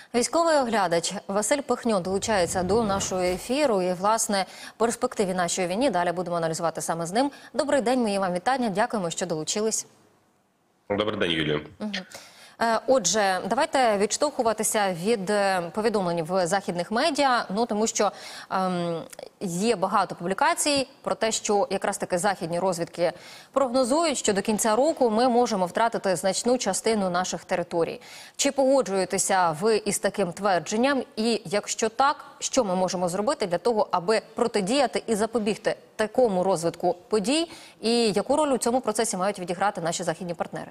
Військовий оглядач Василь Пихньо долучається до нашого ефіру і, власне, перспективі нашої війни далі будемо аналізувати саме з ним. Добрий день, мої вам вітання. Дякуємо, що долучились. Добрий день, Юлія. Отже, давайте відштовхуватися від повідомлень в західних медіа, тому що є багато публікацій про те, що якраз таки західні розвідки прогнозують, що до кінця року ми можемо втратити значну частину наших територій. Чи погоджуєтеся ви із таким твердженням? І якщо так, що ми можемо зробити для того, аби протидіяти і запобігти такому розвитку подій? І яку роль у цьому процесі мають відіграти наші західні партнери?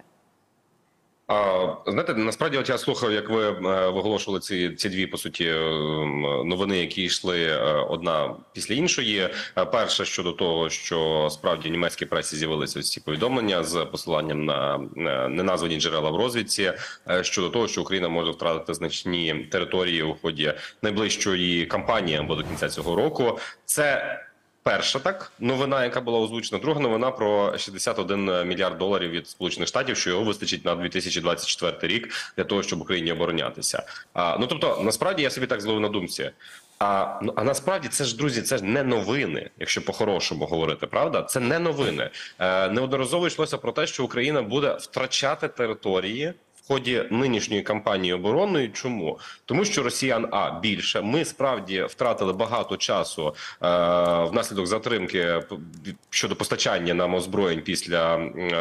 Знаєте, насправді, от я слухав, як ви виголошували ці дві, по суті, новини, які йшли одна після іншої. Перша щодо того, що справді в німецькій пресі з'явилися ці повідомлення з посиланням на неназвані джерела в розвідці, щодо того, що Україна може втратити значні території у ході найближчої кампанії або до кінця цього року. Це перша новина, яка була озвучена. Друга новина про 61 мільярд доларів від Сполучених Штатів, що його вистачить на 2024 рік для того, щоб Україні оборонятися. Тобто, насправді, я собі так зловив на думці. А насправді це ж, друзі, це ж не новини, якщо по-хорошому говорити, правда? Це не новини. Неодноразово йшлося про те, що Україна буде втрачати території в ході нинішньої кампанії оборонної. Чому? Тому що росіян більше. Ми справді втратили багато часу внаслідок затримки щодо постачання нам озброєнь після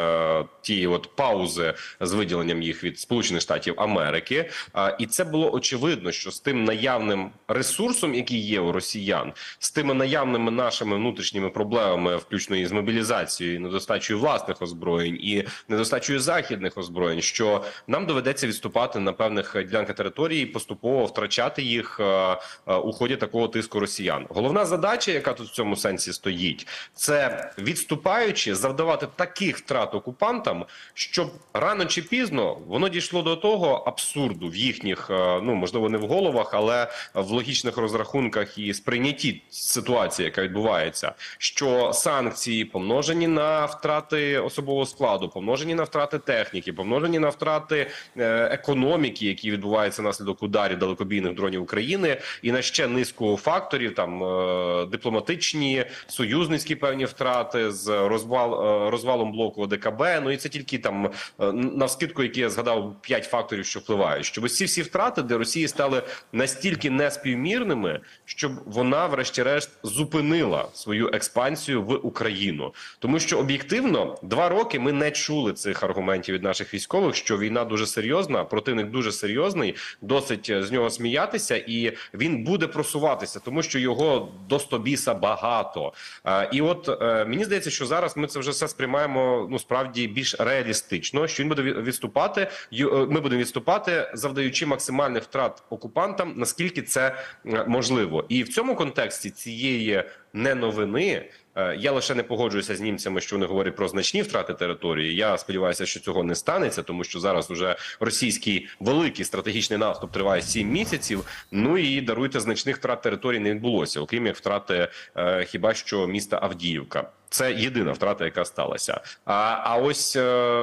тієї паузи з виділенням їх від Сполучених Штатів Америки. І це було очевидно, що з тим наявним ресурсом, який є у росіян, з тими наявними нашими внутрішніми проблемами, включно із мобілізацією, недостачею власних озброєнь і недостачею західних озброєнь, що нам доведеться відступати на певних ділянках території і поступово втрачати їх у ході такого тиску росіян. Головна задача, яка тут в цьому сенсі стоїть, це відступаючи завдавати таких втрат окупантам, щоб рано чи пізно воно дійшло до того абсурду в їхніх, можливо, не в головах, але в логічних розрахунках і сприйнятті ситуації, яка відбувається, що санкції помножені на втрати особового складу, помножені на втрати техніки, помножені на втрати економіки, які відбуваються внаслідок ударів далекобійних дронів України, і на ще низку факторів, дипломатичні, союзницькі певні втрати з розвалом блоку ОДКБ. І це тільки навскидку, які я згадав, 5 факторів, що впливають. Щоб ось ці всі втрати для Росії стали настільки неспівмірними, щоб вона, врешті-решт, зупинила свою експансію в Україну. Тому що, об'єктивно, 2 роки ми не чули цих аргументів від наших військових, що війна дуже серйозна, противник дуже серйозний, досить з нього сміятися, і він буде просуватися, тому що його до стобіса багато. І от мені здається, що зараз ми це вже все сприймаємо, справді більш реалістично, що він буде відступати, ми будемо відступати, завдаючи максимальних втрат окупантам, наскільки це можливо. І в цьому контексті цієї не новини, я лише не погоджуюся з німцями, що вони говорять про значні втрати території. Я сподіваюся, що цього не станеться, тому що зараз уже російський великий стратегічний наступ триває 7 місяців, і, даруйте, значних втрат території не відбулося, окрім як втрати хіба що міста Авдіївка. Це єдина втрата, яка сталася. А ось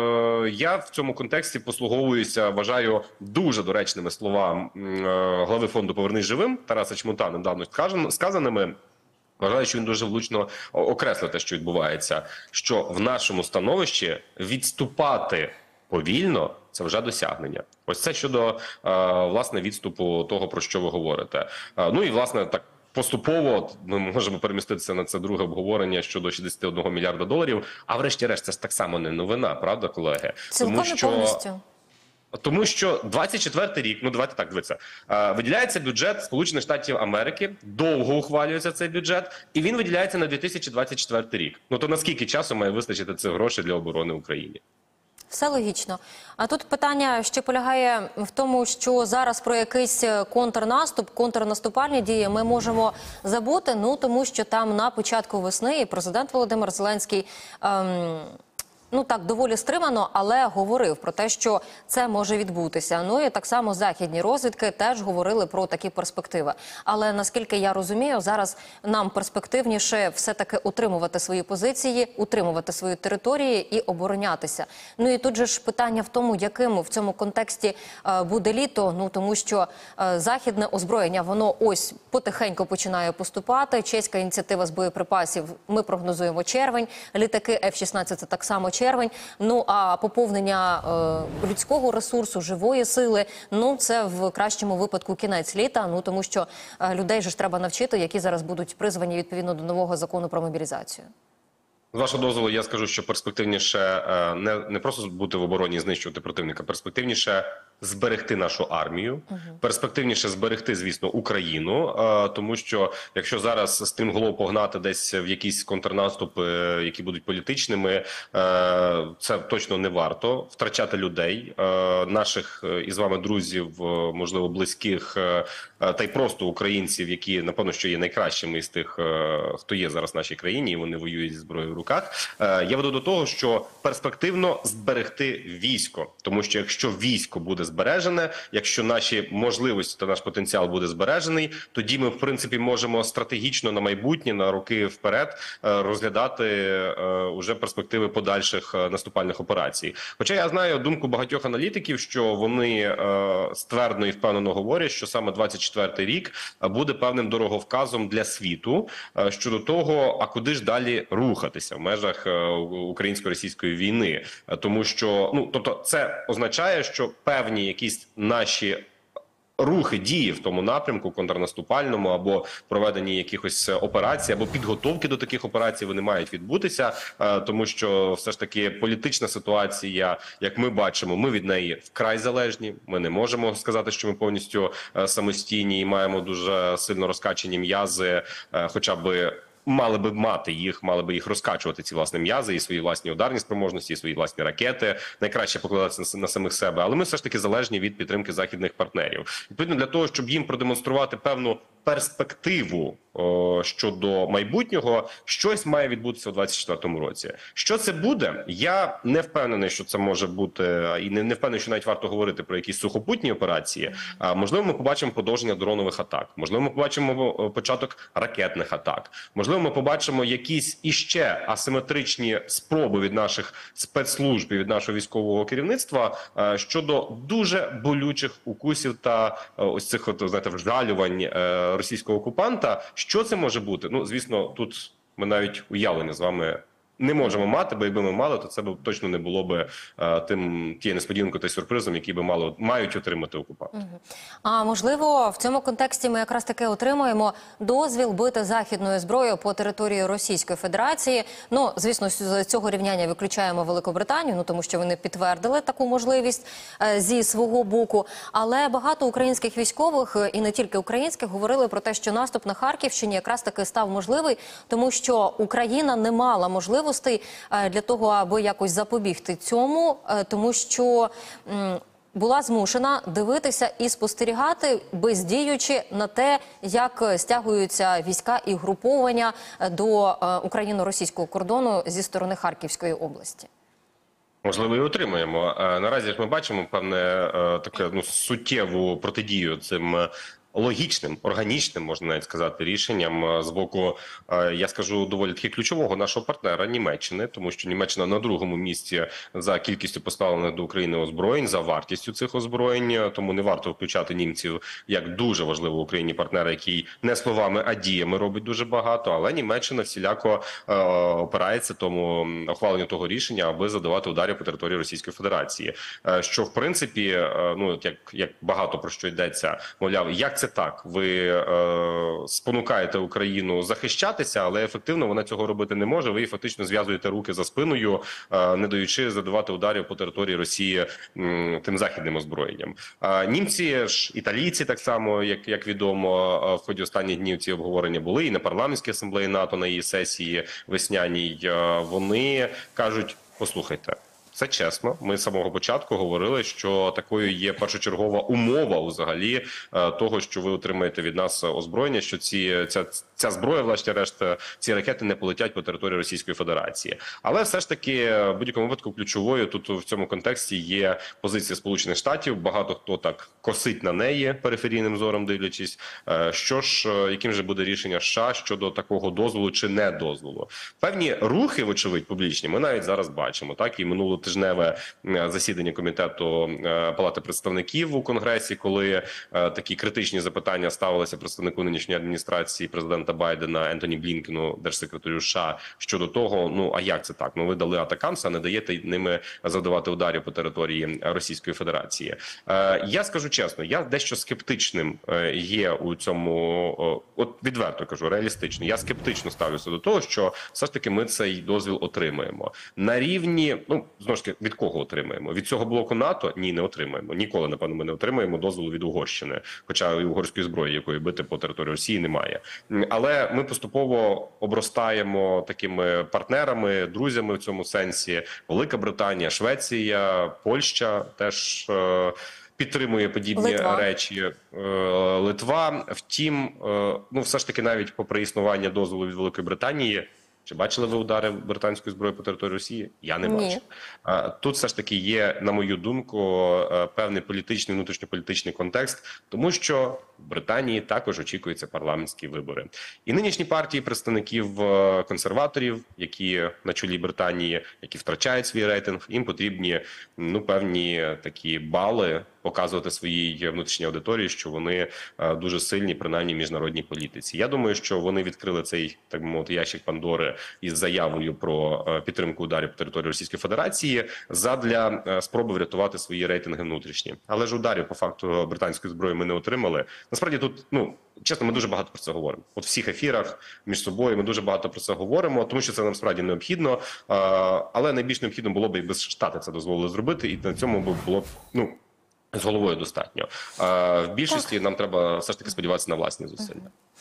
я в цьому контексті послуговуюся, вважаю, дуже доречними словами глави фонду «Повернись живим» Тараса Чмута, недавно сказаними. Вважаю, що він дуже влучно окреслив те, що відбувається, що в нашому становищі відступати повільно – це вже досягнення. Ось це щодо, власне, відступу того, про що ви говорите. І, власне, так поступово ми можемо переміститися на це друге обговорення щодо 61 мільярда доларів. А врешті-решт, це ж так само не новина, правда, колеги? Цілком повністю. Тому що 24-й рік, давайте так дивитися, виділяється бюджет Сполучених Штатів Америки, довго ухвалюється цей бюджет, і він виділяється на 2024 рік. То наскільки часу має вистачити цих грошей для оборони України? Все логічно. А тут питання ще полягає в тому, що зараз про якийсь контрнаступ, контрнаступальні дії ми можемо забути, тому що там на початку весни президент Володимир Зеленський ну так, доволі стримано, але говорив про те, що це може відбутися. Ну і так само західні розвідки теж говорили про такі перспективи. Але наскільки я розумію, зараз нам перспективніше все-таки утримувати свої позиції, утримувати свої території і оборонятися. Ну і тут же ж питання в тому, яким в цьому контексті буде літо, ну тому що західне озброєння, воно ось потихеньку починає поступати. Чеська ініціатива з боєприпасів, ми прогнозуємо червень, літаки F-16 – це так само червень. Ну а поповнення людського ресурсу, живої сили, ну це в кращому випадку кінець літа, ну тому що людей же ж треба навчити, які зараз будуть призвані відповідно до нового закону про мобілізацію. З вашого дозволу, я скажу, що перспективніше не просто бути в обороні і знищувати противника, перспективніше зберегти нашу армію, перспективніше зберегти, звісно, Україну, тому що якщо зараз стрімголов погнати десь в якісь контрнаступи, які будуть політичними, це точно не варто. Втрачати людей, наших із вами друзів, можливо, близьких, та й просто українців, які, напевно, що є найкращими із тих, хто є зараз в нашій країні, і вони воюють зі зброєю в руках. Я веду до того, що перспективно зберегти військо, тому що якщо військо буде збережене, якщо наші можливості та наш потенціал буде збережений, тоді ми, в принципі, можемо стратегічно на майбутнє, на роки вперед розглядати уже перспективи подальших наступальних операцій. Хоча я знаю думку багатьох аналітиків, що вони ствердно і впевнено говорять, що саме 24-й рік буде певним дороговказом для світу щодо того, а куди ж далі рухатися в межах українсько-російської війни. Тому що, ну, тобто це означає, що певні якісь наші рухи, дії в тому напрямку контрнаступальному або проведені якихось операцій, або підготовки до таких операцій, вони мають відбутися, тому що все ж таки політична ситуація, як ми бачимо, ми від неї вкрай залежні. Ми не можемо сказати, що ми повністю самостійні і маємо дуже сильно розкачені м'язи, хоча б мали би їх розкачувати, ці власні м'язи, і свої власні ударні спроможності, і свої власні ракети. Найкраще покладатися на самих себе. Але ми все ж таки залежні від підтримки західних партнерів. Відповідно, для того, щоб їм продемонструвати певну перспективу щодо майбутнього, щось має відбутися у 2024 році. Що це буде? Я не впевнений, що це може бути, і не впевнений, що навіть варто говорити про якісь сухопутні операції. Можливо, ми побачимо продовження дронових атак. Можливо, ми побачимо початок ракетних атак. Можливо, ми побачимо якісь іще асиметричні спроби від наших спецслужб і від нашого військового керівництва щодо дуже болючих укусів та ось цих, знаєте, вжалювань російського окупанта. Що це може бути? Ну, звісно, тут ми навіть уявлення з вами не можемо мати, бо якби ми мали, то це б точно не було б тією несподіванкою та сюрпризом, які би мають отримати окупанти. А можливо, в цьому контексті ми якраз таки отримаємо дозвіл бити західною зброєю по території Російської Федерації. Ну, звісно, з цього рівняння виключаємо Великобританію, ну тому що вони підтвердили таку можливість зі свого боку. Але багато українських військових, і не тільки українських, говорили про те, що наступ на Харківщині якраз таки став можливий, тому що Україна не мала можливості для того, аби якось запобігти цьому, тому що була змушена дивитися і спостерігати, бездіючи на те, як стягуються війська і груповання до україно-російського кордону зі сторони Харківської області. Можливо, і отримаємо. Наразі ж ми бачимо певне таке суттєву протидію цим логічним, органічним, можна навіть сказати, рішенням з боку, я скажу, доволі таки ключового нашого партнера Німеччини, тому що Німеччина на другому місці за кількістю поставлених до України озброєнь, за вартістю цих озброєнь, тому не варто включати німців як дуже важливого Україні партнера, який не словами, а діями робить дуже багато, але Німеччина всіляко опирається тому ухваленню того рішення, аби задавати ударів по території Російської Федерації. Що, в принципі, ну, як багато про що йдеться, мовляв, як це так? Ви спонукаєте Україну захищатися, але ефективно вона цього робити не може. Ви їй фактично зв'язуєте руки за спиною, не даючи задавати ударів по території Росії тим західним озброєнням. Німці ж, італійці так само, як відомо, в ході останніх днів ці обговорення були і на парламентській асамблеї НАТО, на її сесії весняній. Вони кажуть, послухайте, Це чесно. Ми з самого початку говорили, що такою є першочергова умова взагалі того, що ви отримаєте від нас озброєння, що ця зброя, власне-решт, ці ракети не полетять по території Російської Федерації. Але все ж таки, в будь-якому випадку, ключовою тут в цьому контексті є позиція Сполучених Штатів. Багато хто так косить на неї периферійним зором, дивлячись, яким же буде рішення США щодо такого дозволу чи не дозволу. Певні рухи, вочевидь, публічні, ми навіть зараз бачимо. Так, і минулотижневе засідання комітету Палати представників у Конгресі, коли такі критичні запитання ставилися представнику нинішньої адміністрації президента Байдена Ентоні Блінкену, держсекретарю США, щодо того, а як це так? Ви дали атакамс, а не даєте ними завдавати ударів по території Російської Федерації. Я скажу чесно, я дещо скептичним є у цьому, от відверто кажу, реалістично. Я скептично ставлюся до того, що все ж таки ми цей дозвіл отримаємо. На рівні, знову ж таки, від кого отримаємо? Від цього блоку НАТО? Ні, не отримаємо. Ніколи, напевно, ми не отримаємо дозволу від Угорщини, хоча і угорської зброї, якої бити по території Росії, немає. Але ми поступово обростаємо такими партнерами, друзями в цьому сенсі. Велика Британія, Швеція, Польща теж підтримує подібні речі. Литва. Втім, все ж таки, навіть попри існування дозволу від Великої Британії, чи бачили ви удари британської зброї по території Росії? Я не бачу. Тут все ж таки є, на мою думку, певний політичний, внутрішньополітичний контекст, тому що в Британії також очікуються парламентські вибори. І нинішні партії представників консерваторів, які на чолі Британії, які втрачають свій рейтинг, їм потрібні певні такі бали показувати своїй внутрішній аудиторії, що вони дуже сильні, принаймні, в міжнародній політиці. Я думаю, що вони відкрили цей, так би мовити, ящик Пандори із заявою про підтримку ударів по території Російської Федерації задля спроби врятувати свої рейтинги внутрішні. Але ж ударів, по факту, британської зброї ми не отримали. Насправді тут, чесно, ми дуже багато про це говоримо. От в всіх ефірах між собою ми дуже багато про це говоримо, тому що це насправді необхідно. Але найбільш необхідно було б, якби Штати це дозволили зробити, і на цьому було б, з головою достатньо. В більшості нам треба все ж таки сподіватися на власні зусилля.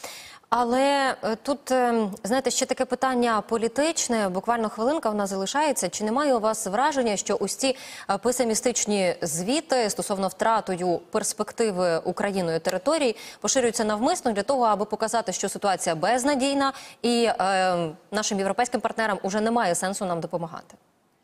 Але тут, знаєте, ще таке питання політичне, буквально хвилинка в нас залишається. Чи немає у вас враження, що ось ці песимістичні звіти стосовно втратою перспективи Україною територій поширюються навмисно для того, аби показати, що ситуація безнадійна і нашим європейським партнерам уже немає сенсу нам допомагати?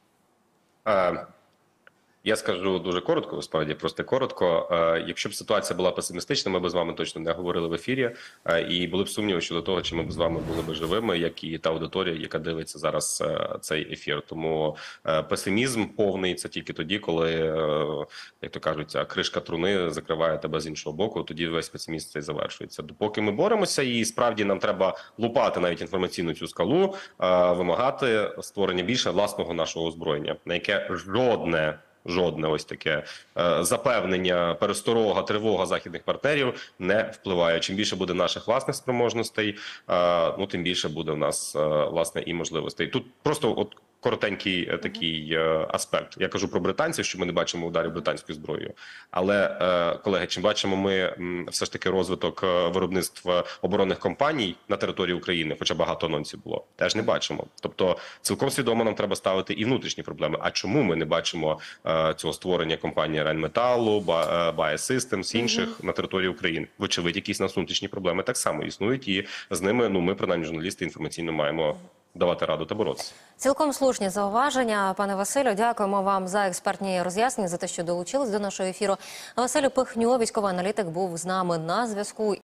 Я скажу дуже коротко, справді, просто коротко. Якщо б ситуація була песимістична, ми б з вами точно не говорили в ефірі. І були б сумніви щодо того, чи ми б з вами були б живими, як і та аудиторія, яка дивиться зараз цей ефір. Тому песимізм повний – це тільки тоді, коли, як то кажуть, кришка труни закриває тебе з іншого боку, тоді весь песимізм цей завершується. Допоки ми боремося, і справді нам треба лупати навіть інформаційну цю скалу, вимагати створення більше власного нашого озброєння, на яке жодне ось таке запевнення, пересторога, тривога західних партнерів не впливає. Чим більше буде наших власних спроможностей, тим більше буде в нас, власне, і можливостей. Тут просто коротенький такий аспект. Я кажу про британців, що ми не бачимо ударів британською зброєю. Але, колеги, чим бачимо ми все ж таки розвиток виробництва оборонних компаній на території України, хоча багато анонсів було, теж не бачимо. Тобто цілком свідомо нам треба ставити і внутрішні проблеми. А чому ми не бачимо цього створення компанії Rheinmetall, Biosystems, інших на території України? Вочевидь, якісь нас внутрішні проблеми так само існують, і з ними, ми, принаймні, журналісти, інформаційно маємо давати раду та боротися. Цілком слушні зауваження, пане Василю. Дякуємо вам за експертні роз'яснення, за те, що долучились до нашого ефіру. Василь Пихньо, військовий аналітик, був з нами на зв'язку.